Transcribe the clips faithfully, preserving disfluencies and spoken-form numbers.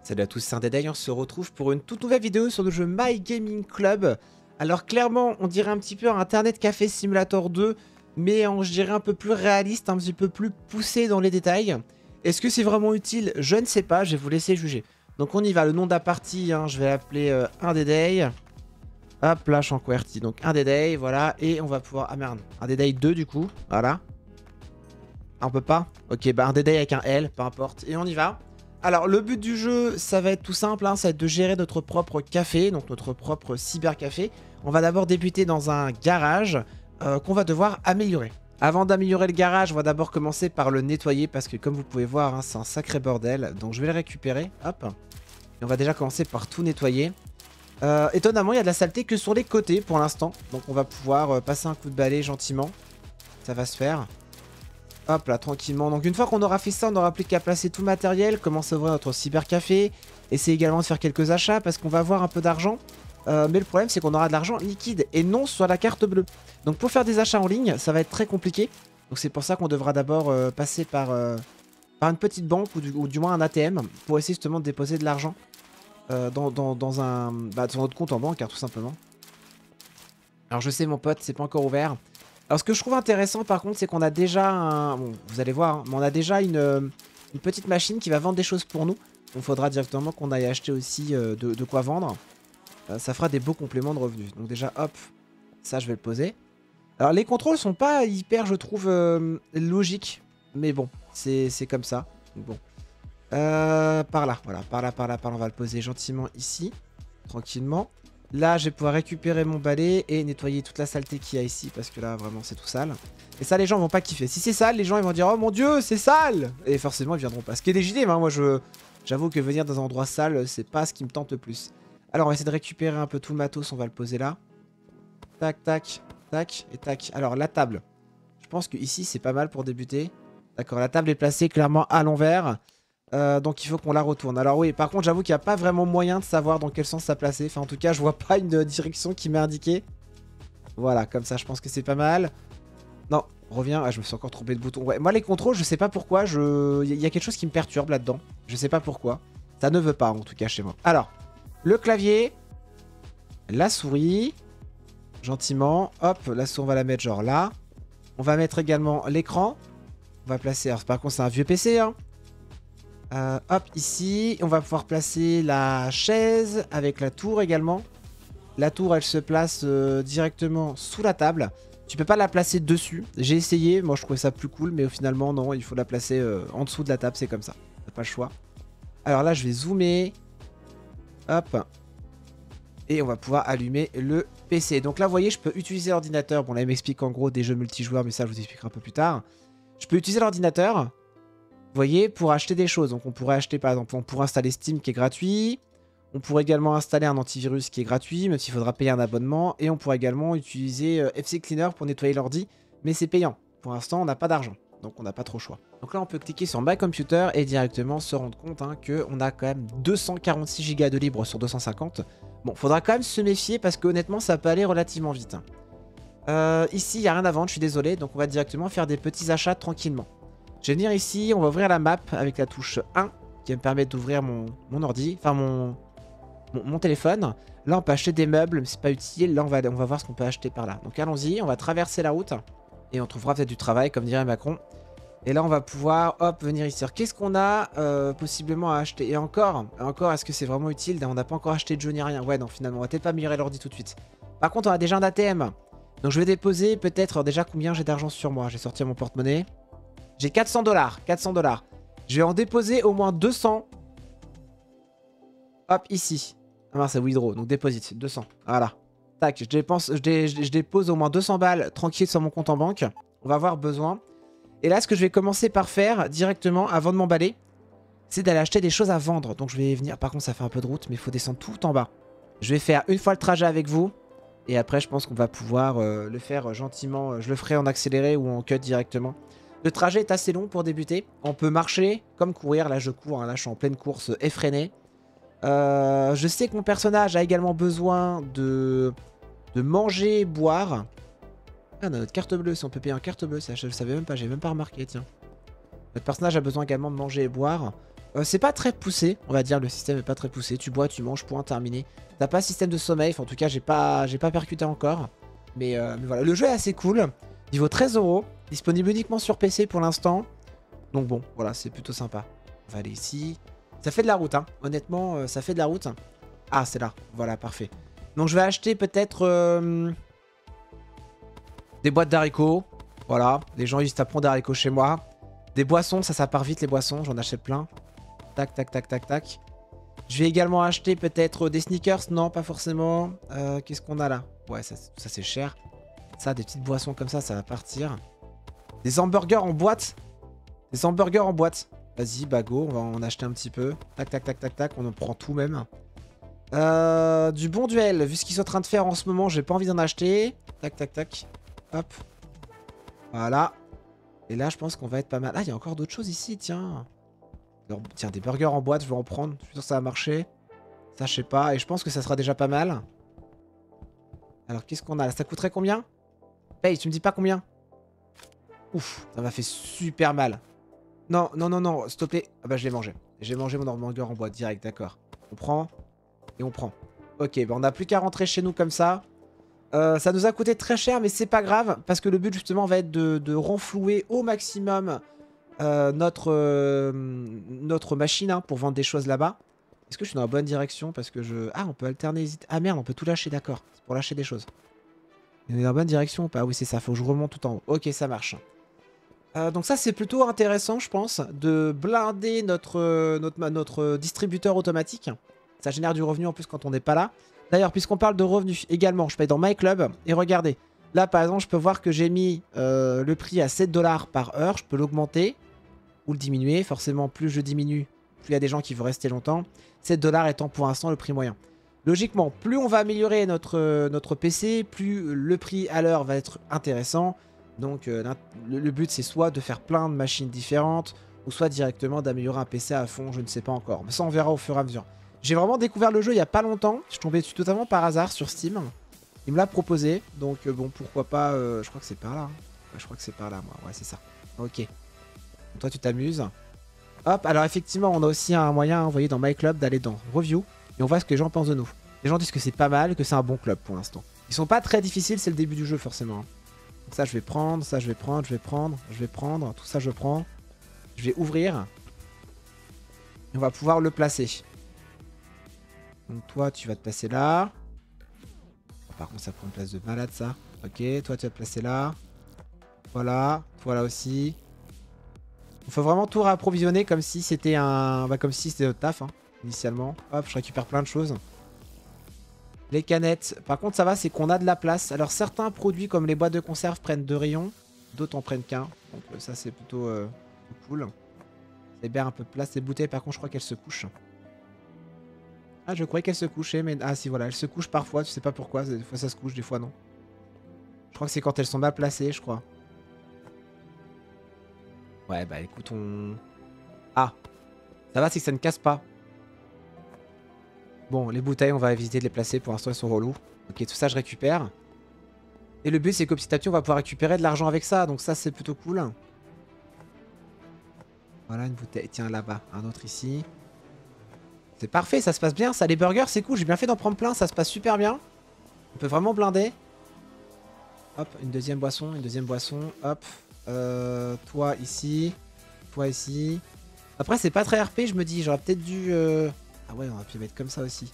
Salut à tous, c'est Undead, on se retrouve pour une toute nouvelle vidéo sur le jeu My Gaming Club. Alors clairement, on dirait un petit peu un Internet Café Simulator deux, mais en, je dirais un peu plus réaliste, un petit peu plus poussé dans les détails. Est-ce que c'est vraiment utile? Je ne sais pas, je vais vous laisser juger. Donc on y va, le nom de la partie, hein, je vais l'appeler euh, Undead. Hop là, je suis en QWERTY, donc Undead, voilà, et on va pouvoir... Ah merde, Undead deux du coup, voilà. Ah, on peut pas? Ok, bah Undead avec un L, peu importe, et on y va. Alors le but du jeu, ça va être tout simple, hein, ça va être de gérer notre propre café, donc notre propre cybercafé. On va d'abord débuter dans un garage euh, qu'on va devoir améliorer. Avant d'améliorer le garage, on va d'abord commencer par le nettoyer parce que comme vous pouvez voir, hein, c'est un sacré bordel. Donc je vais le récupérer, hop. Et on va déjà commencer par tout nettoyer. Euh, étonnamment, il y a de la saleté que sur les côtés pour l'instant. Donc on va pouvoir euh, passer un coup de balai gentiment. Ça va se faire. Hop là, tranquillement. Donc une fois qu'on aura fait ça, on n'aura plus qu'à placer tout le matériel, commencer à ouvrir notre cybercafé, essayer également de faire quelques achats parce qu'on va avoir un peu d'argent. Euh, mais le problème, c'est qu'on aura de l'argent liquide et non sur la carte bleue. Donc pour faire des achats en ligne, ça va être très compliqué. Donc c'est pour ça qu'on devra d'abord euh, passer par, euh, par une petite banque ou du, ou du moins un A T M pour essayer justement de déposer de l'argent euh, dans, dans, dans un, bah, sur notre compte en banque, hein, tout simplement. Alors je sais, mon pote, c'est pas encore ouvert. Alors ce que je trouve intéressant par contre, c'est qu'on a déjà un... Bon, vous allez voir, hein, mais on a déjà une, euh, une petite machine qui va vendre des choses pour nous. Donc il faudra directement qu'on aille acheter aussi euh, de, de quoi vendre. Euh, ça fera des beaux compléments de revenus. Donc déjà, hop, ça je vais le poser. Alors les contrôles sont pas hyper, je trouve, euh, logiques. Mais bon, c'est comme ça. Donc, bon. Euh, par là, voilà, par là, par là, par là, on va le poser gentiment ici. Tranquillement. Là, je vais pouvoir récupérer mon balai et nettoyer toute la saleté qu'il y a ici parce que là, vraiment, c'est tout sale. Et ça, les gens vont pas kiffer. Si c'est sale, les gens ils vont dire « Oh mon dieu, c'est sale !» Et forcément, ils viendront pas. Ce qui est légitime, hein. Moi, je j'avoue que venir dans un endroit sale, c'est pas ce qui me tente le plus. Alors, on va essayer de récupérer un peu tout le matos. On va le poser là. Tac, tac, tac et tac. Alors, la table. Je pense que ici, c'est pas mal pour débuter. D'accord, la table est placée clairement à l'envers. Euh, donc il faut qu'on la retourne. Alors oui, par contre j'avoue qu'il n'y a pas vraiment moyen de savoir dans quel sens ça placer. Enfin en tout cas je vois pas une direction qui m'est indiquée. Voilà, comme ça je pense que c'est pas mal. Non, reviens. Ah, je me suis encore trompé de bouton. Ouais, moi les contrôles je sais pas pourquoi. Je... Il y a quelque chose qui me perturbe là-dedans. Je sais pas pourquoi. Ça ne veut pas en tout cas chez moi. Alors, le clavier. La souris. Gentiment. Hop, la souris on va la mettre genre là. On va mettre également l'écran. On va placer... Alors par contre c'est un vieux P C hein. Euh, hop, ici, on va pouvoir placer la chaise avec la tour également. La tour, elle se place euh, directement sous la table. Tu peux pas la placer dessus. J'ai essayé, moi je trouvais ça plus cool, mais finalement non, il faut la placer euh, en dessous de la table, c'est comme ça. T'as pas le choix. Alors là, je vais zoomer. Hop. Et on va pouvoir allumer le P C. Donc là, vous voyez, je peux utiliser l'ordinateur. Bon, là, il m'explique en gros des jeux multijoueurs, mais ça, je vous expliquerai un peu plus tard. Je peux utiliser l'ordinateur. Vous voyez, pour acheter des choses. Donc on pourrait acheter par exemple, on pourrait installer Steam qui est gratuit. On pourrait également installer un antivirus qui est gratuit, même s'il faudra payer un abonnement. Et on pourrait également utiliser euh, F C Cleaner pour nettoyer l'ordi, mais c'est payant. Pour l'instant, on n'a pas d'argent, donc on n'a pas trop le choix. Donc là, on peut cliquer sur My Computer et directement se rendre compte hein, qu'on a quand même deux cent quarante-six gigas de libre sur deux cent cinquante. Bon, faudra quand même se méfier parce que honnêtement, ça peut aller relativement vite. Hein. Euh, ici, il n'y a rien à vendre, je suis désolé, donc on va directement faire des petits achats tranquillement. Je vais venir ici, on va ouvrir la map avec la touche un qui va me permettre d'ouvrir mon, mon ordi, enfin mon, mon, mon téléphone. Là, on peut acheter des meubles, mais c'est pas utile. Là, on va, on va voir ce qu'on peut acheter par là. Donc allons-y, on va traverser la route et on trouvera peut-être du travail, comme dirait Macron. Et là, on va pouvoir, hop, venir ici. Qu'est-ce qu'on a euh, possiblement à acheter? Et encore, encore, est-ce que c'est vraiment utile? On n'a pas encore acheté de jeu ni rien. Ouais, non, finalement, on va peut-être pas améliorer l'ordi tout de suite. Par contre, on a déjà un A T M. Donc je vais déposer peut-être déjà combien j'ai d'argent sur moi. Je vais sortir mon porte-monnaie. J'ai quatre cents dollars, quatre cents dollars. Je vais en déposer au moins deux cents. Hop, ici. Ah mince, c'est withdraw, donc deposit, deux cents. Voilà. Tac, je, dépense, je, dé, je, je dépose au moins deux cents balles tranquille sur mon compte en banque. On va avoir besoin. Et là, ce que je vais commencer par faire directement, avant de m'emballer, c'est d'aller acheter des choses à vendre. Donc je vais venir, par contre ça fait un peu de route, mais il faut descendre tout en bas. Je vais faire une fois le trajet avec vous. Et après, je pense qu'on va pouvoir euh, le faire gentiment. Je le ferai en accéléré ou en cut directement. Le trajet est assez long pour débuter. On peut marcher comme courir. Là, je cours. Hein. Là, je suis en pleine course effrénée. Euh, je sais que mon personnage a également besoin de, de manger, boire. Ah, on a notre carte bleue. Si on peut payer en carte bleue, ça, je ne savais même pas. J'ai même pas remarqué. Tiens. Notre personnage a besoin également de manger et boire. Euh, c'est pas très poussé, on va dire, le système est pas très poussé. Tu bois, tu manges, point, terminé. T'as pas système de sommeil, enfin, en tout cas j'ai pas, j'ai pas percuté encore. Mais, euh, mais voilà, le jeu est assez cool. Il vaut treize euros, disponible uniquement sur P C pour l'instant. Donc bon, voilà, c'est plutôt sympa. On va aller ici. Ça fait de la route, hein. Honnêtement, euh, ça fait de la route. Ah, c'est là, voilà, parfait. Donc je vais acheter peut-être euh, des boîtes d'haricots. Voilà, les gens ils se taperont d'haricots chez moi. Des boissons, ça, ça part vite les boissons, j'en achète plein. Tac, tac, tac, tac, tac. Je vais également acheter peut-être des sneakers. Non, pas forcément. Euh, Qu'est-ce qu'on a là? Ouais, ça, ça c'est cher. Ça, des petites boissons comme ça, ça va partir. Des hamburgers en boîte. Des hamburgers en boîte. Vas-y, bah go, on va en acheter un petit peu. Tac, tac, tac, tac, tac, on en prend tout même. Euh, du bon duel, vu ce qu'ils sont en train de faire en ce moment, j'ai pas envie d'en acheter. Tac, tac, tac. Hop. Voilà. Et là, je pense qu'on va être pas mal. Ah, il y a encore d'autres choses ici, tiens. Alors, tiens, des burgers en boîte, je vais en prendre. Je suis sûr que ça va marcher. Ça, je sais pas. Et je pense que ça sera déjà pas mal. Alors, qu'est-ce qu'on a là? Ça coûterait combien? Paye, tu me dis pas combien? Ouf, ça m'a fait super mal. Non, non, non, non, s'il te plaît. Ah bah, je l'ai mangé. J'ai mangé mon hamburger en boîte direct, d'accord. On prend et on prend. Ok, bah on n'a plus qu'à rentrer chez nous comme ça. Euh, ça nous a coûté très cher, mais c'est pas grave. Parce que le but, justement, va être de, de renflouer au maximum euh, notre, euh, notre machine hein, pour vendre des choses là-bas. Est-ce que je suis dans la bonne direction? Parce que je... Ah, on peut alterner... Ah merde, on peut tout lâcher, d'accord. C'est pour lâcher des choses. On est dans la bonne direction ou pas? Oui, c'est ça, faut que je remonte tout en haut. Ok, ça marche. Euh, donc ça, c'est plutôt intéressant, je pense, de blinder notre, euh, notre, notre distributeur automatique. Ça génère du revenu en plus quand on n'est pas là. D'ailleurs, puisqu'on parle de revenus également, je paye dans My Club. Et regardez, là, par exemple, je peux voir que j'ai mis euh, le prix à sept dollars par heure. Je peux l'augmenter ou le diminuer. Forcément, plus je diminue, plus il y a des gens qui veulent rester longtemps. sept dollars étant pour l'instant le prix moyen. Logiquement, plus on va améliorer notre, euh, notre P C, plus le prix à l'heure va être intéressant. Donc euh, le, le but c'est soit de faire plein de machines différentes, ou soit directement d'améliorer un P C à fond, je ne sais pas encore. Mais ça on verra au fur et à mesure. J'ai vraiment découvert le jeu il n'y a pas longtemps, je suis tombé dessus totalement par hasard sur Steam. Il me l'a proposé, donc euh, bon pourquoi pas, euh, je crois que c'est par là. Hein. Ouais, je crois que c'est par là moi, ouais c'est ça. Ok. Donc, toi tu t'amuses. Hop, alors effectivement on a aussi un moyen, vous voyez dans My Club, d'aller dans Review. Et on voit ce que les gens pensent de nous. Les gens disent que c'est pas mal, que c'est un bon club pour l'instant. Ils sont pas très difficiles, c'est le début du jeu forcément. Donc ça je vais prendre, ça je vais prendre, je vais prendre, je vais prendre, tout ça je prends. Je vais ouvrir. Et on va pouvoir le placer. Donc toi tu vas te placer là. Par contre ça prend une place de malade ça. Ok, toi tu vas te placer là. Voilà, voilà aussi. Il faut vraiment tout réapprovisionner comme si c'était un... Bah, comme si c'était notre taf, hein, initialement. Hop, je récupère plein de choses. Les canettes. Par contre, ça va, c'est qu'on a de la place. Alors, certains produits, comme les boîtes de conserve, prennent deux rayons. D'autres en prennent qu'un. Donc, euh, ça, c'est plutôt euh, cool. Ça libère un peu de place. Les bouteilles, par contre, je crois qu'elles se couchent. Ah, je croyais qu'elles se couchaient, mais... Ah, si, voilà. Elles se couchent parfois. Tu sais pas pourquoi. Des fois, ça se couche, des fois, non. Je crois que c'est quand elles sont mal placées, je crois. Ouais, bah, écoute, on... Ah. Ça va, c'est que ça ne casse pas. Bon, les bouteilles, on va éviter de les placer. Pour l'instant, elles sont relous. Ok, tout ça, je récupère. Et le but, c'est que petit à petit, on va pouvoir récupérer de l'argent avec ça. Donc ça, c'est plutôt cool. Voilà, une bouteille. Tiens, là-bas. Un autre ici. C'est parfait, ça se passe bien. Ça, les burgers, c'est cool. J'ai bien fait d'en prendre plein. Ça se passe super bien. On peut vraiment blinder. Hop, une deuxième boisson. Une deuxième boisson. Hop. Euh, toi, ici. Toi, ici. Après, c'est pas très R P, je me dis. J'aurais peut-être dû... Euh... Ah ouais, on va pu mettre comme ça aussi.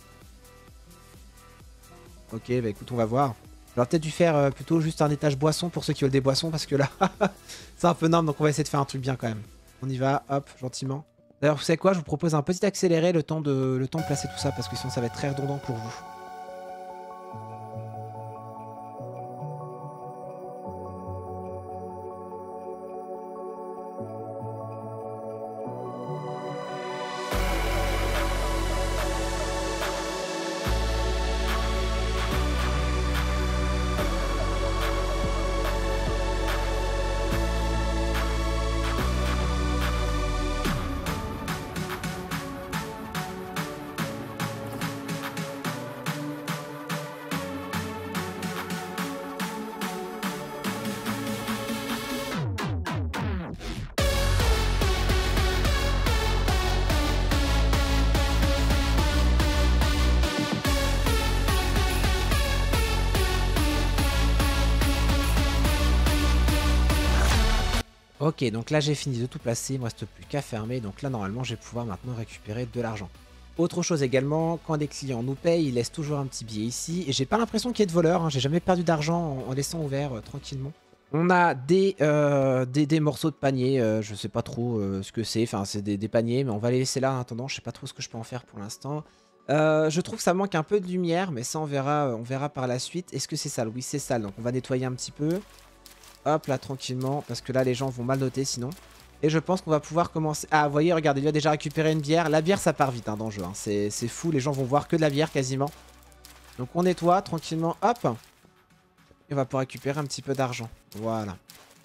Ok, bah écoute, on va voir. J'aurais peut-être dû faire euh, plutôt juste un étage boisson pour ceux qui veulent des boissons, parce que là, c'est un peu norme, donc on va essayer de faire un truc bien quand même. On y va, hop, gentiment. D'ailleurs, vous savez quoi, je vous propose un petit accéléré le temps de, le temps de placer tout ça, parce que sinon ça va être très redondant pour vous. Ok, donc là j'ai fini de tout placer, il me reste plus qu'à fermer, donc là normalement je vais pouvoir maintenant récupérer de l'argent. Autre chose également, quand des clients nous payent, ils laissent toujours un petit billet ici, et j'ai pas l'impression qu'il y ait de voleurs, hein. J'ai jamais perdu d'argent en, en laissant ouvert euh, tranquillement. On a des, euh, des, des morceaux de panier, euh, je sais pas trop euh, ce que c'est, enfin c'est des, des paniers, mais on va les laisser là en attendant, je sais pas trop ce que je peux en faire pour l'instant. Euh, je trouve que ça manque un peu de lumière, mais ça on verra, on verra par la suite. Est-ce que c'est sale? Oui c'est sale, donc on va nettoyer un petit peu. Hop là tranquillement, parce que là les gens vont mal noter sinon. Et je pense qu'on va pouvoir commencer... Ah vous voyez, regardez, il a déjà récupéré une bière. La bière ça part vite hein, dans le jeu, hein. C'est fou, les gens vont voir que de la bière quasiment. Donc on nettoie tranquillement, hop. Et on va pouvoir récupérer un petit peu d'argent, voilà.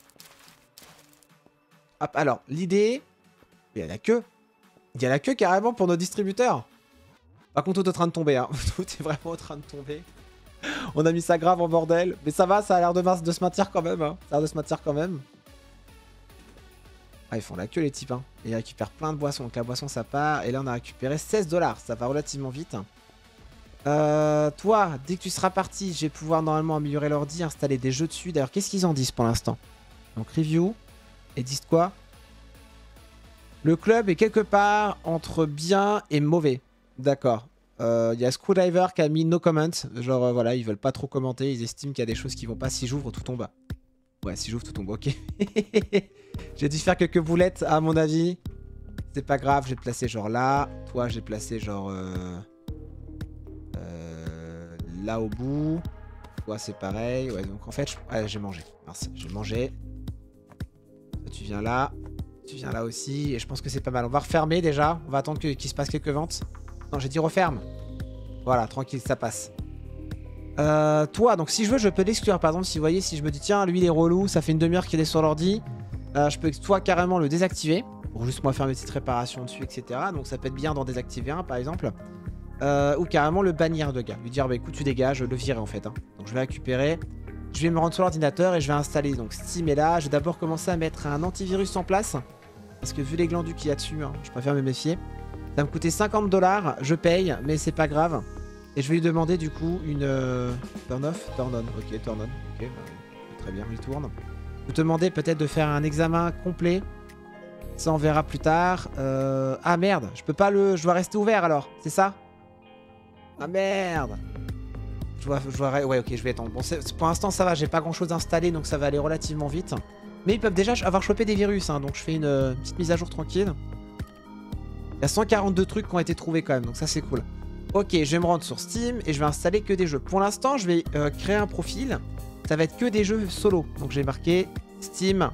Hop, alors l'idée... Il y a la queue. Il y a la queue carrément pour nos distributeurs. Par contre tout est en train de tomber, hein. Tout est vraiment en train de tomber. On a mis ça grave en bordel. Mais ça va, ça a l'air de, de se maintenir quand même. Hein. Ça a l'air de se maintenir quand même. Ah, ils font la queue les types. Hein. Et ils récupèrent plein de boissons. Donc la boisson ça part. Et là on a récupéré seize dollars. Ça va relativement vite. Euh, toi, dès que tu seras parti, je vais pouvoir normalement améliorer l'ordi, installer des jeux dessus. D'ailleurs, qu'est-ce qu'ils en disent pour l'instant? Donc review. Et disent quoi? Le club est quelque part entre bien et mauvais. D'accord. Il euh, y a Screwdriver qui a mis no comment. Genre euh, voilà, ils veulent pas trop commenter. Ils estiment qu'il y a des choses qui vont pas. Si j'ouvre, tout tombe. Ouais, si j'ouvre, tout tombe. Ok. J'ai dû faire quelques boulettes à mon avis. C'est pas grave, j'ai placé genre là. Toi, j'ai placé genre euh... Euh... là au bout. Toi, c'est pareil. Ouais, donc en fait, je... ah, j'ai mangé. Merci, j'ai mangé. Toi, tu viens là. Tu viens là aussi. Et je pense que c'est pas mal. On va refermer déjà. On va attendre qu'il qu se passe quelques ventes. Non, j'ai dit referme. Voilà, tranquille, ça passe. Euh, toi, donc si je veux, je peux l'exclure. Par exemple, si vous voyez, si je me dis, tiens, lui, il est relou, ça fait une demi-heure qu'il est sur l'ordi, euh, je peux, toi, carrément le désactiver. Pour juste moi faire mes petites réparations dessus, et cetera. Donc ça peut être bien d'en désactiver un, par exemple. Euh, ou carrément le bannir de gars. Lui dire, bah écoute, tu dégages, le virer en fait. Hein. Donc je vais récupérer. Je vais me rendre sur l'ordinateur et je vais installer. Donc Steam est là. Je vais d'abord commencer à mettre un antivirus en place. Parce que vu les glandus qu'il y a dessus, hein, je préfère me méfier. Ça va me coûter cinquante dollars, je paye, mais c'est pas grave. Et je vais lui demander du coup une... Euh... Turn off, turn on, ok, turn on, ok, bah, très bien, il tourne. Je vais te demander peut-être de faire un examen complet. Ça on verra plus tard. Euh... Ah merde, je peux pas le... Je dois rester ouvert alors, c'est ça? Ah merde. Je dois... Je dois... Ouais ok, je vais attendre. Bon, pour l'instant ça va, j'ai pas grand chose installé, donc ça va aller relativement vite. Mais ils peuvent déjà avoir chopé des virus, hein, donc je fais une euh, petite mise à jour tranquille. Il y a cent quarante-deux trucs qui ont été trouvés quand même, donc ça c'est cool. Ok, je vais me rendre sur Steam et je vais installer que des jeux. Pour l'instant, je vais euh, créer un profil. Ça va être que des jeux solo. Donc j'ai marqué Steam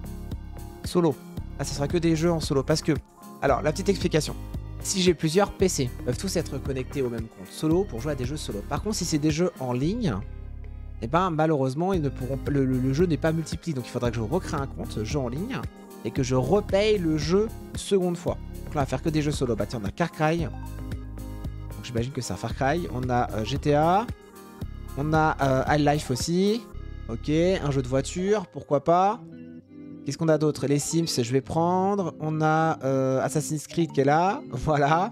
solo. Ah, ça sera que des jeux en solo. Parce que, alors, la petite explication. Si j'ai plusieurs P C, ils peuvent tous être connectés au même compte solo pour jouer à des jeux solo. Par contre, si c'est des jeux en ligne, eh ben malheureusement, ils ne pourront, le, le, le jeu n'est pas multiplié. Donc il faudra que je recrée un compte jeu en ligne et que je repaye le jeu une seconde fois. Donc là, on va faire que des jeux solo. Bah tiens, on a Far Cry. Donc j'imagine que c'est un Far Cry. On a euh, G T A. On a euh, High Life aussi. Ok, un jeu de voiture, pourquoi pas. Qu'est-ce qu'on a d'autre? Les Sims, je vais prendre. On a euh, Assassin's Creed qui est là. Voilà.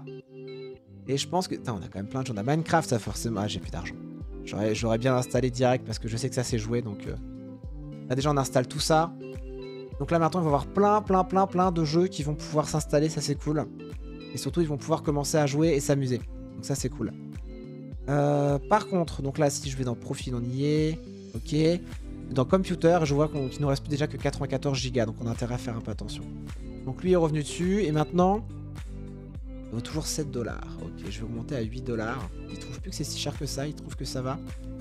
Et je pense que... Putain, on a quand même plein de jeux. On a Minecraft, ça forcément... Ah, j'ai plus d'argent. J'aurais bien installé direct parce que je sais que ça s'est joué. Donc euh... là, déjà, on installe tout ça. Donc là, maintenant, il va y avoir plein, plein, plein, plein de jeux qui vont pouvoir s'installer. Ça, c'est cool. Et surtout, ils vont pouvoir commencer à jouer et s'amuser. Donc ça, c'est cool. Euh, par contre, donc là, si je vais dans Profil, on y est. Ok. Dans Computer, je vois qu'il nous reste plus déjà que quatre-vingt-quatorze gigas. Donc on a intérêt à faire un peu attention. Donc lui est revenu dessus. Et maintenant, il vaut toujours sept dollars. Ok, je vais augmenter à huit dollars. Il trouve plus que c'est si cher que ça. Il trouve que ça va.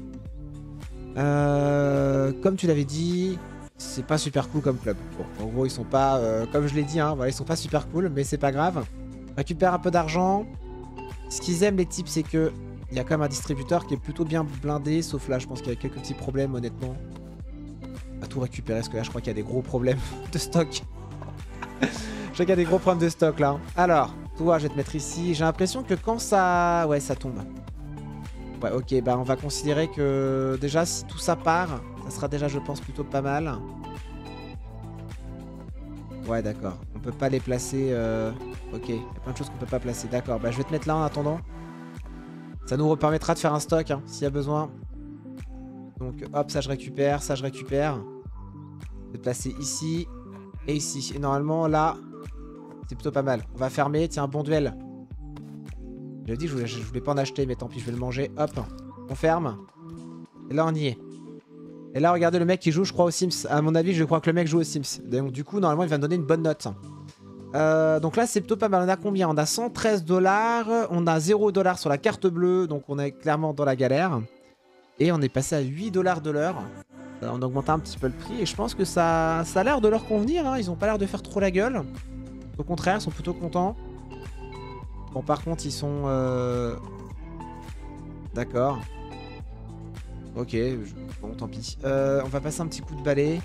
Euh, comme tu l'avais dit, c'est pas super cool comme club. Bon, en gros, ils sont pas, euh, comme je l'ai dit, hein, voilà, ils sont pas super cool, mais c'est pas grave. Récupère un peu d'argent. Ce qu'ils aiment, les types, c'est que il y a quand même un distributeur qui est plutôt bien blindé, sauf là, je pense qu'il y a quelques petits problèmes, honnêtement. À tout récupérer, parce que là, je crois qu'il y a des gros problèmes de stock. Je crois qu'il y a des gros problèmes de stock, là. Alors, toi, je vais te mettre ici. J'ai l'impression que quand ça... Ouais, ça tombe. Ouais, ok, bah on va considérer que déjà, si tout ça part, ça sera déjà, je pense, plutôt pas mal. Ouais, d'accord. On peut pas les placer... Euh... Ok, il y a plein de choses qu'on peut pas placer. D'accord, bah je vais te mettre là en attendant. Ça nous permettra de faire un stock, hein, s'il y a besoin. Donc, hop, ça je récupère, ça je récupère. Je vais te placer ici. et ici. Et normalement, là, c'est plutôt pas mal. On va fermer. Tiens, bon duel. J'avais dit que je voulais, je voulais pas en acheter, mais tant pis, je vais le manger. Hop, on ferme. Et là, on y est. Et là, regardez le mec qui joue, je crois, aux Sims. À mon avis, je crois que le mec joue aux Sims. Donc, du coup, normalement, il va me donner une bonne note. Euh, donc là, c'est plutôt pas mal. On a combien? On a cent treize dollars. On a zéro dollars sur la carte bleue. Donc, on est clairement dans la galère. Et on est passé à huit dollars de l'heure. Euh, on a augmenté un petit peu le prix. Et je pense que ça, ça a l'air de leur convenir. Hein. Ils ont pas l'air de faire trop la gueule. Au contraire, ils sont plutôt contents. Bon, par contre, ils sont... Euh... D'accord. Ok, je... bon, tant pis. Euh, on va passer un petit coup de balai.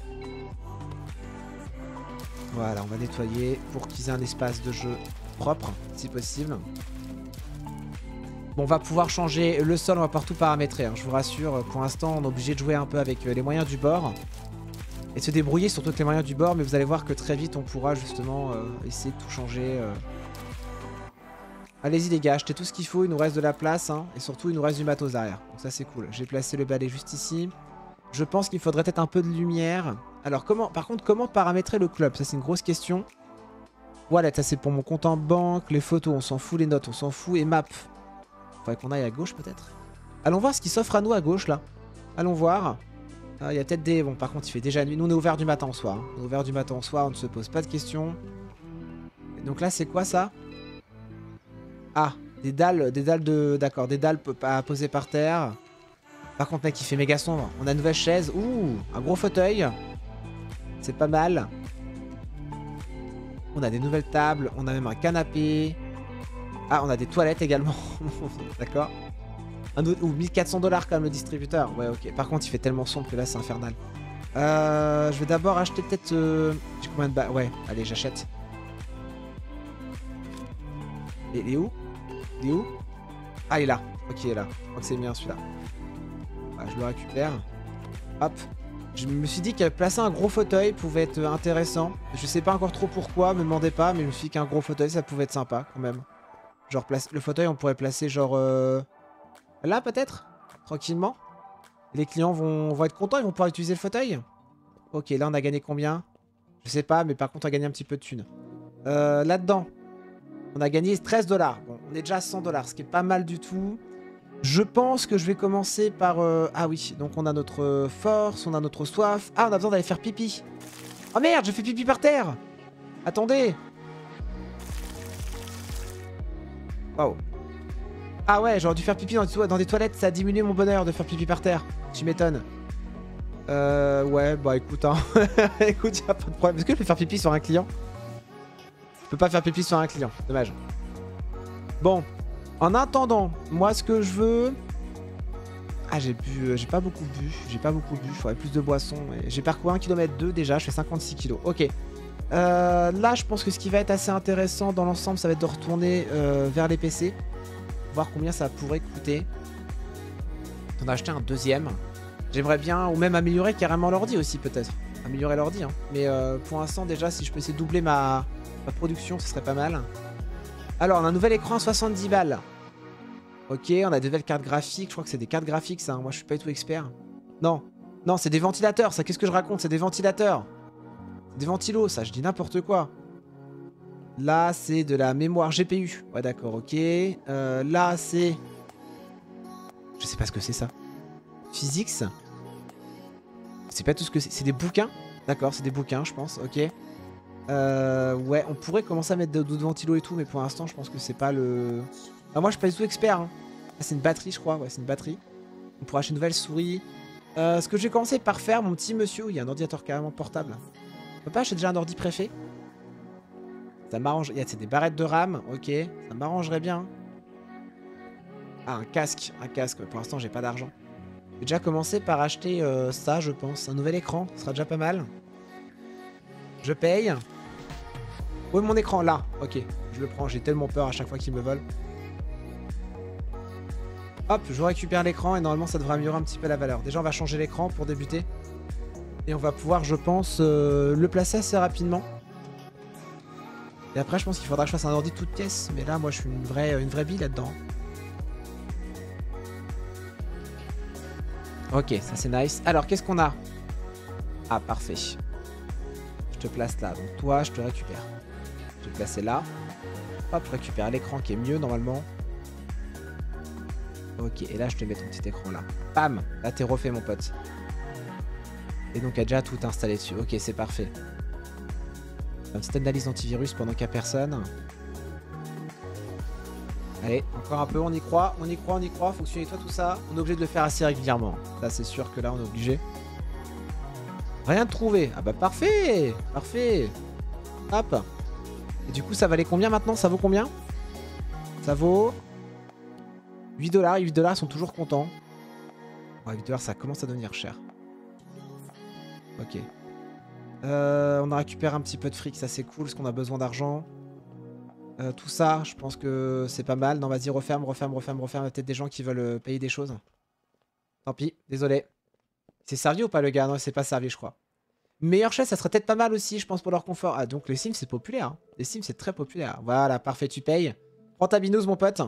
Voilà, on va nettoyer pour qu'ils aient un espace de jeu propre, si possible. Bon, on va pouvoir changer le sol, on va pouvoir tout paramétrer, hein, je vous rassure. Pour l'instant, on est obligé de jouer un peu avec les moyens du bord. Et de se débrouiller surtout avec les moyens du bord, mais vous allez voir que très vite, on pourra justement euh, essayer de tout changer. Euh... Allez-y les gars, achetez tout ce qu'il faut, il nous reste de la place, hein, et surtout il nous reste du matos derrière. Donc ça c'est cool. J'ai placé le balai juste ici. Je pense qu'il faudrait peut-être un peu de lumière. Alors comment, par contre, comment paramétrer le club? Ça c'est une grosse question. Wallet, ça c'est pour mon compte en banque, les photos on s'en fout, les notes on s'en fout, et map. Faudrait qu'on aille à gauche peut-être. Allons voir ce qui s'offre à nous à gauche là. Allons voir. Ah, il y a peut-être des... Bon par contre il fait déjà nuit. Nous on est ouvert du matin au soir. Hein. On est ouvert du matin au soir, on ne se pose pas de questions. Et donc là c'est quoi ça? Ah, des dalles, des dalles de... D'accord, des dalles à poser par terre. Par contre, mec, il fait méga sombre. On a une nouvelle chaise. Ouh, un gros fauteuil. C'est pas mal. On a des nouvelles tables. On a même un canapé. Ah, on a des toilettes également. D'accord. Un autre... Ouh, mille quatre cents dollars quand même le distributeur. Ouais, ok. Par contre, il fait tellement sombre que là, c'est infernal. Euh, je vais d'abord acheter peut-être... Euh... J'ai combien de bas? Ouais, allez, j'achète. Et il est où? Il est où? Ah, il est là. Ok, il est là. Je crois que c'est bien celui-là. Ah, je le récupère. Hop. Je me suis dit que placer un gros fauteuil pouvait être intéressant. Je sais pas encore trop pourquoi, me demandez pas, mais je me suis dit qu'un gros fauteuil, ça pouvait être sympa quand même. Genre, place... le fauteuil, on pourrait placer genre... Euh... Là, peut-être? Tranquillement. Les clients vont... vont être contents, ils vont pouvoir utiliser le fauteuil. Ok, là, on a gagné combien? Je sais pas, mais par contre, on a gagné un petit peu de thunes. Euh, Là-dedans. On a gagné treize dollars. Bon, on est déjà à cent dollars, ce qui est pas mal du tout. Je pense que je vais commencer par... Euh... Ah oui, donc on a notre force, on a notre soif. Ah, on a besoin d'aller faire pipi. Oh merde, j'ai fait pipi par terre. Attendez. Waouh. Ah ouais, j'aurais dû faire pipi dans des, dans des toilettes, ça a diminué mon bonheur de faire pipi par terre. Tu m'étonnes. Euh... Ouais, bah écoute, hein. Écoute, y'a pas de problème. Est-ce que je peux faire pipi sur un client? Je peux pas faire pipi sur un client, dommage. Bon, en attendant, moi ce que je veux... Ah j'ai bu, j'ai pas beaucoup bu, j'ai pas beaucoup bu, il faudrait plus de boissons. J'ai parcouru un kilomètre deux déjà, je fais cinquante-six kilos, ok. Euh, là je pense que ce qui va être assez intéressant dans l'ensemble, ça va être de retourner euh, vers les P C. Voir combien ça pourrait coûter. On a acheté un deuxième. J'aimerais bien, ou même améliorer carrément l'ordi aussi peut-être. Améliorer l'ordi, hein. Mais euh, pour l'instant déjà, si je peux essayer de doubler ma... ma production, ce serait pas mal. Alors, on a un nouvel écran à soixante-dix balles. Ok, on a des nouvelles cartes graphiques. Je crois que c'est des cartes graphiques, ça. Moi, je suis pas du tout expert. Non, non, c'est des ventilateurs, ça. Qu'est-ce que je raconte? C'est des ventilateurs. Des ventilos, ça. Je dis n'importe quoi. Là, c'est de la mémoire G P U. Ouais, d'accord, ok. Euh, là, c'est... Je sais pas ce que c'est, ça. Physics. C'est pas tout ce que c'est. C'est des bouquins. D'accord, c'est des bouquins, je pense. Ok. Euh, ouais, on pourrait commencer à mettre d'autres ventilos et tout, mais pour l'instant, je pense que c'est pas le... Ah, moi, je suis pas du tout expert. Hein. Ah, c'est une batterie, je crois. Ouais, c'est une batterie. On pourra acheter une nouvelle souris. Euh, ce que j'ai commencé par faire, mon petit monsieur, il y a un ordinateur carrément portable. Papa, j'ai déjà un ordi préfet. Ça m'arrange. Il y a des barrettes de RAM. Ok, ça m'arrangerait bien. Ah, un casque. Un casque. Pour l'instant, j'ai pas d'argent. J'ai déjà commencé par acheter euh, ça, je pense. Un nouvel écran. Ce sera déjà pas mal. Je paye. Où est mon écran? Là. Ok, je le prends. J'ai tellement peur à chaque fois qu'il me vole. Hop, je récupère l'écran et normalement ça devrait améliorer un petit peu la valeur. Déjà, on va changer l'écran pour débuter. Et on va pouvoir, je pense, euh, le placer assez rapidement. Et après, je pense qu'il faudra que je fasse un ordi toute pièce. Mais là, moi, je suis une vraie, une vraie bille là-dedans. Ok, ça c'est nice. Alors, qu'est-ce qu'on a? Ah, parfait. Je te place là. Donc toi, je te récupère. Je vais te placer là. Hop, je récupère l'écran qui est mieux normalement. Ok, et là, je te mets ton petit écran là. Bam! Là, t'es refait, mon pote. Et donc, il y a déjà tout installé dessus. Ok, c'est parfait. Une petite analyse d'antivirus pendant qu'il n'y a personne. Allez, encore un peu, on y croit, on y croit, on y croit. Faut que tu nettoies tout ça. On est obligé de le faire assez régulièrement. Là, c'est sûr que là, on est obligé. Rien de trouvé. Ah bah, parfait! Parfait! Hop! Et du coup, ça valait combien maintenant? Ça vaut combien? Ça vaut huit dollars. huit dollars, ils sont toujours contents. Ouais, huit dollars, ça commence à devenir cher. Ok. Euh, on a récupéré un petit peu de fric, ça c'est cool, parce qu'on a besoin d'argent. Euh, tout ça, je pense que c'est pas mal. Non, vas-y, referme, referme, referme, referme. Il y a peut-être des gens qui veulent euh, payer des choses. Tant pis, désolé. C'est servi ou pas le gars? Non, c'est pas servi, je crois. Meilleure chaise, ça serait peut-être pas mal aussi, je pense, pour leur confort. Ah, donc les Sims, c'est populaire. Hein. Les Sims, c'est très populaire. Voilà, parfait, tu payes. Prends ta binouse, mon pote.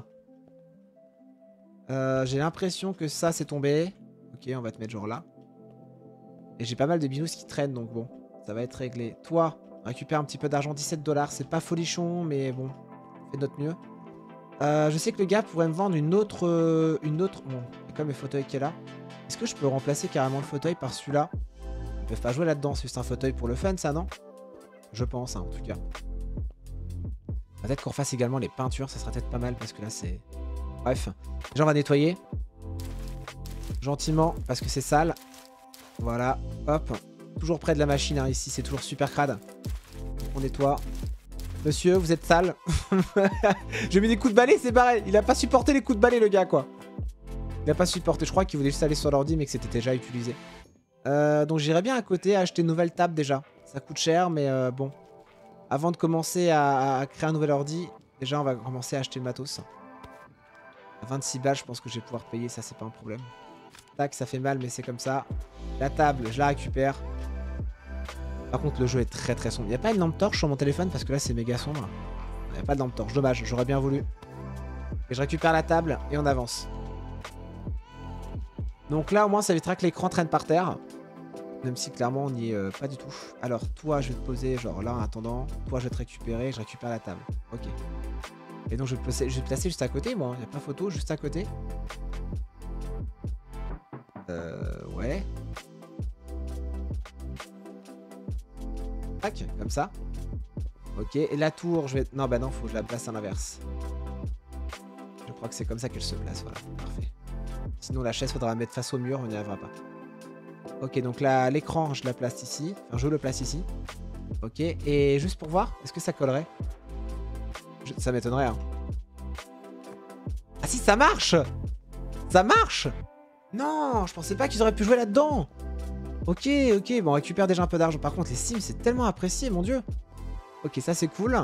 Euh, j'ai l'impression que ça, c'est tombé. Ok, on va te mettre genre là. Et j'ai pas mal de binous qui traînent, donc bon, ça va être réglé. Toi, récupère un petit peu d'argent, dix-sept dollars. C'est pas folichon, mais bon, on fait de notre mieux. Euh, je sais que le gars pourrait me vendre une autre... Euh, une autre... Bon, il y a comme le fauteuil qui est là. Est-ce que je peux remplacer carrément le fauteuil par celui-là? Ils peuvent pas jouer là-dedans, c'est juste un fauteuil pour le fun, ça, non? Je pense, hein, en tout cas. Peut-être qu'on refasse également les peintures, ça sera peut-être pas mal, parce que là, c'est... Bref. Déjà, on va nettoyer. Gentiment, parce que c'est sale. Voilà, hop. Toujours près de la machine, hein, ici, c'est toujours super crade. On nettoie. Monsieur, vous êtes sale. J'ai mis des coups de balai, c'est pareil. Il a pas supporté les coups de balai, le gars, quoi. Il a pas supporté. Je crois qu'il voulait juste aller sur l'ordi, mais que c'était déjà utilisé. Euh, donc j'irais bien à côté acheter une nouvelle table déjà. Ça coûte cher, mais euh, bon. Avant de commencer à, à créer un nouvel ordi, déjà, on va commencer à acheter le matos. À vingt-six balles, je pense que je vais pouvoir payer, ça, c'est pas un problème. Tac, ça fait mal, mais c'est comme ça. La table, je la récupère. Par contre, le jeu est très très sombre. Il n'y a pas une lampe torche sur mon téléphone parce que là, c'est méga sombre. Il n'y a pas de lampe torche, dommage, j'aurais bien voulu. Et je récupère la table et on avance. Donc là, au moins, ça évitera que l'écran traîne par terre. Même si, clairement, on n'y est euh, pas du tout. Alors, toi, je vais te poser, genre là, en attendant. Toi, je vais te récupérer, je récupère la table. Ok. Et donc, je vais te placer, je vais te placer juste à côté, moi. Il n'y a pas photo, juste à côté. Euh, ouais. Tac, comme ça. Ok, et la tour, je vais... Non, bah non, faut que je la place à l'inverse. Je crois que c'est comme ça qu'elle se place, voilà, parfait. Sinon, la chaise, faudra la mettre face au mur, on n'y arrivera pas. Ok, donc là, l'écran, je la place ici. Enfin, je le place ici. Ok, et juste pour voir, est-ce que ça collerait? je... Ça m'étonnerait, hein. Ah si, ça marche! Ça marche! Non, je pensais pas qu'ils auraient pu jouer là-dedans. Ok, ok, bon, on récupère déjà un peu d'argent. Par contre, les Sims, c'est tellement apprécié, mon dieu. Ok, ça, c'est cool.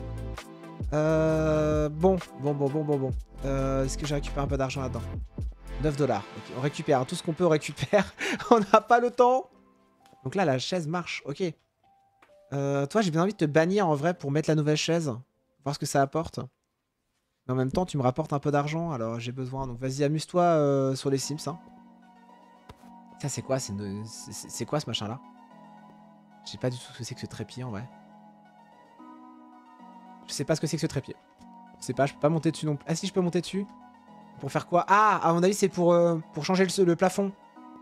Euh, bon, bon, bon, bon, bon, bon. Euh, Est-ce que j'ai récupéré un peu d'argent là-dedans? neuf dollars. Ok, on récupère. Tout ce qu'on peut, on récupère. On n'a pas le temps. Donc là, la chaise marche. Ok. Euh, toi, j'ai bien envie de te bannir, en vrai, pour mettre la nouvelle chaise. Voir ce que ça apporte. Mais en même temps, tu me rapportes un peu d'argent, alors j'ai besoin. Donc vas-y, amuse-toi euh, sur les Sims. Hein. Ça, c'est quoi? C'est une... c'est quoi ce machin-là? Je sais pas du tout ce que c'est que ce trépied, en vrai. Je sais pas ce que c'est que ce trépied. Je sais pas, je peux pas monter dessus non plus. Ah si, je peux monter dessus. Pour faire quoi? Ah, à mon avis, c'est pour, euh, pour changer le, le plafond.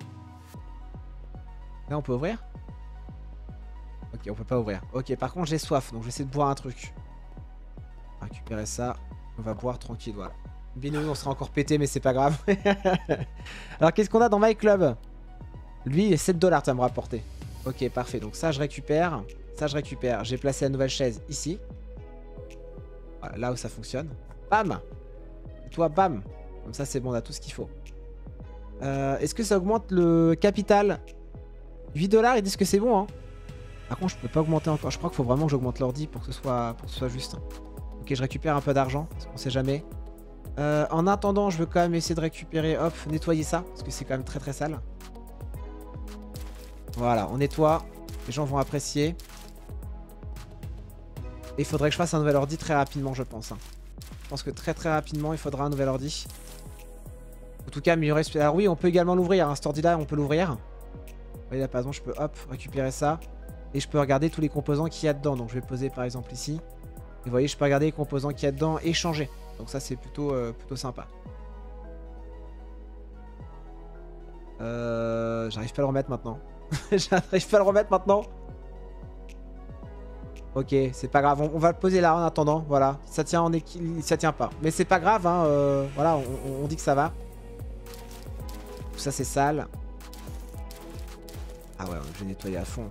Là, on peut ouvrir? Ok, on peut pas ouvrir. Ok, par contre, j'ai soif, donc je vais essayer de boire un truc. Récupérer ça. On va boire tranquille, voilà. Bino, on sera encore pété, mais c'est pas grave. Alors, qu'est-ce qu'on a dans My Club? Lui, il est sept dollars, tu vas me rapporter. Ok, parfait. Donc ça, je récupère. Ça, je récupère. J'ai placé la nouvelle chaise ici. Voilà, là où ça fonctionne. Bam! Et toi, bam! Comme ça, c'est bon, on a tout ce qu'il faut. Euh, Est-ce que ça augmente le capital? huit dollars, ils disent que c'est bon, hein. Par contre, je peux pas augmenter encore. Je crois qu'il faut vraiment que j'augmente l'ordi pour que ce soit, pour que ce soit juste. Ok, je récupère un peu d'argent, parce qu'on sait jamais. Euh, en attendant, je veux quand même essayer de récupérer, hop, nettoyer ça, parce que c'est quand même très très sale. Voilà, on nettoie. Les gens vont apprécier. Et il faudrait que je fasse un nouvel ordi très rapidement, je pense. Hein. Je pense que très très rapidement, il faudra un nouvel ordi. En tout cas, améliorer... Alors oui, on peut également l'ouvrir. Hein. Cet ordi-là, on peut l'ouvrir. Oui, là, par exemple, je peux, hop, récupérer ça. Et je peux regarder tous les composants qu'il y a dedans. Donc je vais poser par exemple ici. Et vous voyez, je peux regarder les composants qu'il y a dedans et changer. Donc ça, c'est plutôt, euh, plutôt sympa. Euh, J'arrive pas à le remettre maintenant. J'arrive pas à le remettre maintenant. Ok, c'est pas grave. On, on va le poser là en attendant. Voilà. Ça tient en équilibre. Ça tient pas. Mais c'est pas grave. Hein, euh, voilà, on, on dit que ça va. Tout ça, c'est sale. Ah ouais, je vais nettoyer à fond.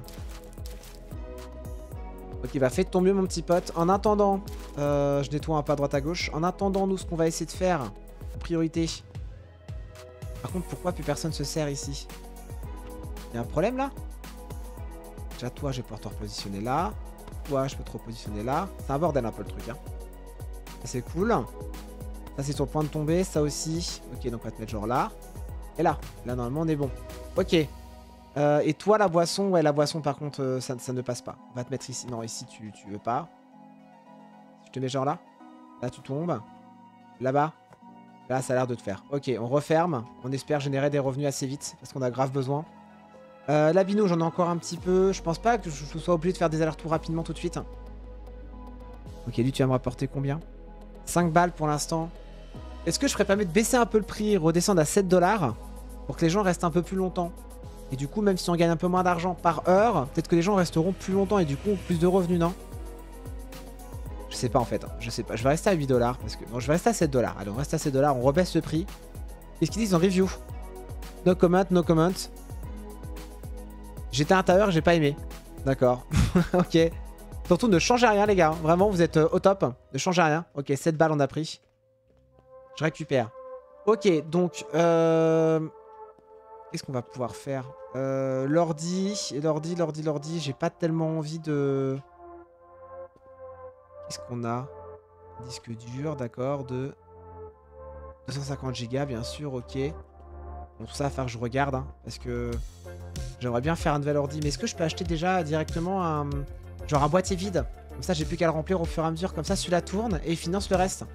Ok, bah fais de ton mieux, mon petit pote. En attendant, euh, je nettoie un peu à droite à gauche. En attendant, nous, ce qu'on va essayer de faire, en priorité. Par contre, pourquoi plus personne se sert ici? Il y a un problème là? Déjà, toi, je vais pouvoir te repositionner là. Toi, je peux te repositionner là. C'est un bordel un peu le truc. Hein. C'est cool. Ça, c'est sur le point de tomber. Ça aussi. Ok, donc on va te mettre genre là. Et là. Là, normalement, on est bon. Ok. Euh, et toi, la boisson, ouais, la boisson, par contre, euh, ça, ça ne passe pas. On va te mettre ici. Non, ici, tu, tu veux pas. Je te mets genre là. Là, tu tombes. Là-bas. Là, ça a l'air de te faire. Ok, on referme. On espère générer des revenus assez vite, parce qu'on a grave besoin. Euh, la bino, j'en ai encore un petit peu. Je pense pas que je sois obligé de faire des allers-retours rapidement tout de suite. Ok, lui, tu vas me rapporter combien? cinq balles pour l'instant. Est-ce que je ferais pas mieux de baisser un peu le prix, redescendre à sept dollars pour que les gens restent un peu plus longtemps? Et du coup, même si on gagne un peu moins d'argent par heure, peut-être que les gens resteront plus longtemps et du coup, plus de revenus, non? Je sais pas en fait, je sais pas. Je vais rester à huit dollars parce que... Non, je vais rester à sept dollars. Allez, on reste à sept dollars, on rebaisse le prix. Qu'est-ce qu'ils disent en review? No comment, no comment. J'étais à l'intérieur, j'ai pas aimé. D'accord. Ok. Surtout, ne changez rien, les gars. Vraiment, vous êtes euh, au top. Ne changez rien. Ok, sept balles, on a pris. Je récupère. Ok, donc... Euh... Qu'est-ce qu'on va pouvoir faire? euh, L'ordi, l'ordi, l'ordi, l'ordi. J'ai pas tellement envie de... Qu'est-ce qu'on a? Disque dur, d'accord, de deux cent cinquante gigas, bien sûr, ok. Bon, tout ça, il va falloir que je regarde, hein, parce que j'aimerais bien faire un nouvel ordi. Mais est-ce que je peux acheter déjà directement un... genre un boîtier vide? Comme ça, j'ai plus qu'à le remplir au fur et à mesure. Comme ça, celui-là tourne et il finance le reste.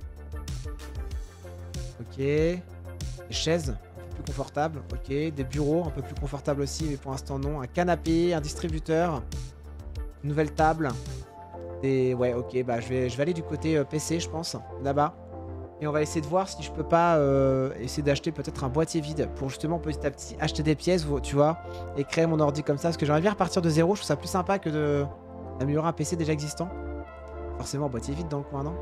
Ok. Des chaises un peu plus confortables, ok. Des bureaux un peu plus confortables aussi, mais pour l'instant, non. Un canapé, un distributeur, une nouvelle table. Et ouais, ok, bah je vais, je vais aller du côté euh, P C, je pense, là-bas. Et on va essayer de voir si je peux pas euh, essayer d'acheter peut-être un boîtier vide pour justement petit à petit acheter des pièces, tu vois, et créer mon ordi comme ça. Parce que j'aimerais bien repartir de zéro, je trouve ça plus sympa que de d'améliorer un P C déjà existant. Forcément, boîtier vide dans le coin, non?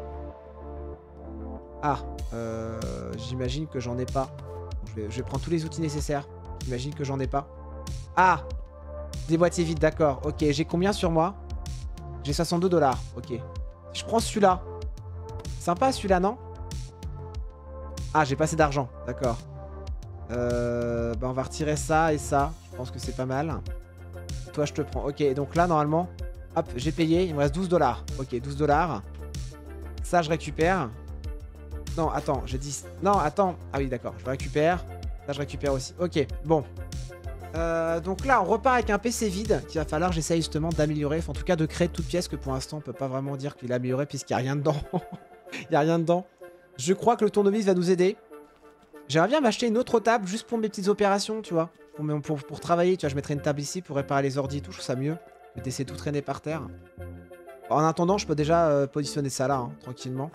Ah, euh, j'imagine que j'en ai pas. Je vais, je vais prendre tous les outils nécessaires. J'imagine que j'en ai pas. Ah, des boîtiers vides, d'accord. Ok, j'ai combien sur moi? J'ai soixante-deux dollars, ok. Je prends celui-là. Sympa celui-là, non? Ah, j'ai pas assez d'argent, d'accord. Euh, bah on va retirer ça et ça. Je pense que c'est pas mal. Toi, je te prends. Ok, donc là, normalement, hop, j'ai payé. Il me reste douze dollars. Ok, douze dollars. Ça, je récupère. Non, attends, j'ai dit... Non, attends. Ah oui, d'accord, je récupère. Ça, je récupère aussi. Ok, bon. Euh, donc là, on repart avec un P C vide qu'il va falloir j'essaye justement d'améliorer, enfin, en tout cas de créer toute pièce que pour l'instant on peut pas vraiment dire qu'il est amélioré puisqu'il n'y a rien dedans. Il n'y a rien dedans. Je crois que le tournevis va nous aider. J'aimerais bien m'acheter une autre table juste pour mes petites opérations, tu vois. Pour, pour, pour travailler, tu vois, je mettrais une table ici pour réparer les ordi et tout, je trouve ça mieux que d'essayer de tout traîner par terre. En attendant, je peux déjà euh, positionner ça là, hein, tranquillement.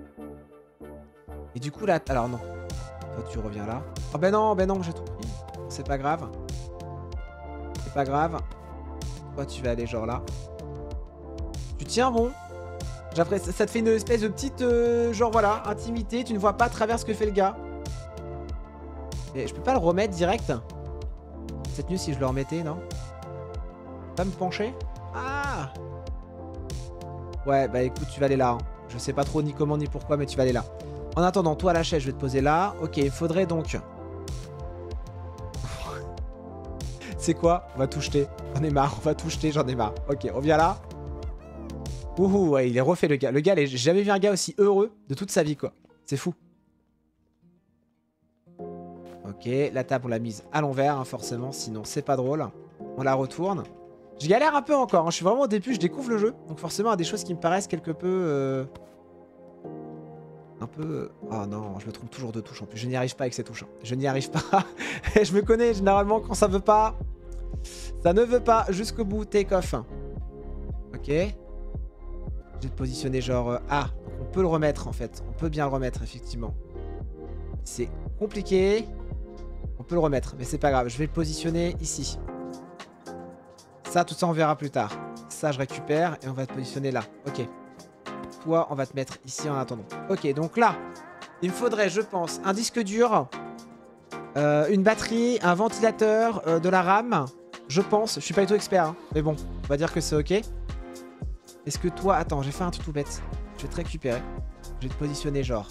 Et du coup là, alors non. Toi tu reviens là. Oh ben non, ben non, j'ai tout pris. C'est pas grave. C'est pas grave. Toi, tu vas aller genre là. Tu tiens bon. Après, ça, ça te fait une espèce de petite... Euh, genre voilà, intimité. Tu ne vois pas à travers ce que fait le gars. Et je peux pas le remettre direct. C'est mieux si je le remettais, non? Pas me pencher? Ah! Ouais, bah écoute, tu vas aller là. Hein. Je sais pas trop ni comment ni pourquoi, mais tu vas aller là. En attendant, toi, la chaise, je vais te poser là. Ok, il faudrait donc... C'est quoi? On va tout jeter. J'en ai marre, on va tout jeter, j'en ai marre. Ok, on vient là. Ouhou, ouais, il est refait le gars. Le gars, j'ai jamais vu un gars aussi heureux de toute sa vie, quoi. C'est fou. Ok, la table, on l'a mise à l'envers, hein, forcément, sinon c'est pas drôle. On la retourne. Je galère un peu encore, hein. Je suis vraiment au début, je découvre le jeu. Donc forcément, il y a des choses qui me paraissent quelque peu... Euh... Un peu... Oh non, je me trompe toujours de touche en plus. Je n'y arrive pas avec ces touches. Hein. Je n'y arrive pas. Je me connais, généralement, quand ça veut pas... Ça ne veut pas jusqu'au bout. Take off. Ok. Je vais te positionner genre... Euh, ah, on peut le remettre en fait. On peut bien le remettre effectivement. C'est compliqué. On peut le remettre, mais c'est pas grave. Je vais le positionner ici. Ça, tout ça, on verra plus tard. Ça, je récupère et on va te positionner là. Ok. Toi, on va te mettre ici en attendant. Ok, donc là, il me faudrait, je pense, un disque dur, euh, une batterie, un ventilateur, euh, de la RAM. Je pense. Je suis pas du tout expert, hein, mais bon, on va dire que c'est ok. Est-ce que toi... Attends, j'ai fait un truc tout bête. Je vais te récupérer. Je vais te positionner genre...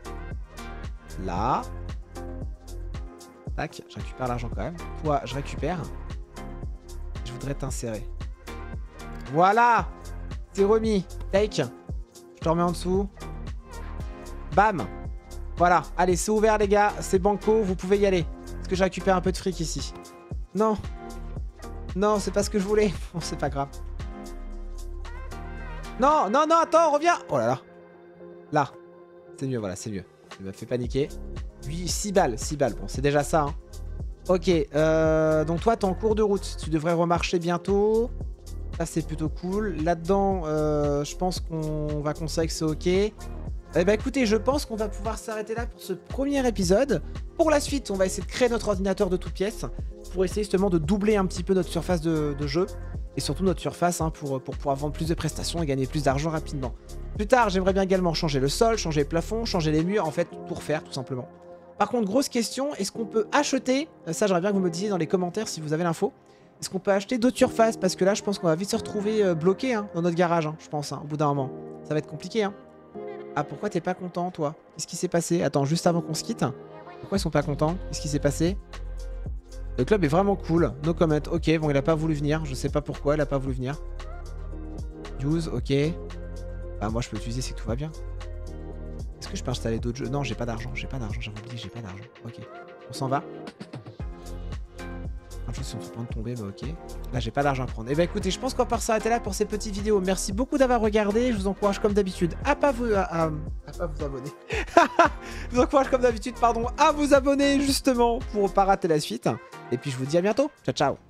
Là. Tac, je récupère l'argent quand même. Toi, je récupère. Je voudrais t'insérer. Voilà. C'est remis. Take. Je te remets en dessous. Bam. Voilà. Allez, c'est ouvert les gars. C'est banco. Vous pouvez y aller. Est-ce que je récupère un peu de fric ici? Non. Non, c'est pas ce que je voulais. Bon, c'est pas grave. Non, non, non, attends, reviens. Oh là là. Là. C'est mieux, voilà, c'est mieux. Il m'a fait paniquer. huit, six balles, six balles. Bon, c'est déjà ça. Hein. Ok, euh, donc toi, t'es en cours de route. Tu devrais remarcher bientôt. Ça, c'est plutôt cool. Là-dedans, euh, je pense qu'on va considérer que c'est ok. Eh ben, écoutez, je pense qu'on va pouvoir s'arrêter là pour ce premier épisode. Pour la suite, on va essayer de créer notre ordinateur de toutes pièces pour essayer justement de doubler un petit peu notre surface de, de jeu. Et surtout notre surface hein, pour, pour pouvoir vendre plus de prestations et gagner plus d'argent rapidement. Plus tard, j'aimerais bien également changer le sol, changer le plafond, changer les murs, en fait, tout refaire tout simplement. Par contre, grosse question, est-ce qu'on peut acheter, ça j'aimerais bien que vous me disiez dans les commentaires si vous avez l'info, est-ce qu'on peut acheter d'autres surfaces? Parce que là, je pense qu'on va vite se retrouver euh, bloqué hein, dans notre garage, hein, je pense, hein, au bout d'un moment. Ça va être compliqué. Hein. Ah, pourquoi t'es pas content, toi? Qu'est-ce qui s'est passé? Attends, juste avant qu'on se quitte. Pourquoi ils sont pas contents? Qu'est-ce qui s'est passé? Le club est vraiment cool. No comment. Ok, bon, il a pas voulu venir. Je sais pas pourquoi il a pas voulu venir. Use, ok. Bah, moi, je peux l'utiliser, c'est que tout va bien. Est-ce que je peux installer d'autres jeux? Non, j'ai pas d'argent. J'ai pas d'argent. J'avais oublié, j'ai pas d'argent. Ok. On s'en va. Plein de choses sont en train de tomber, mais ok. Là, j'ai pas d'argent à prendre. Et bah, écoutez, je pense qu'on va pouvoir s'arrêter là pour ces petites vidéos. Merci beaucoup d'avoir regardé. Je vous encourage, comme d'habitude, à pas vous, à, à, à pas vous abonner. Je vous encourage, comme d'habitude, pardon, à vous abonner, justement, pour pas rater la suite. Et puis, je vous dis à bientôt. Ciao, ciao.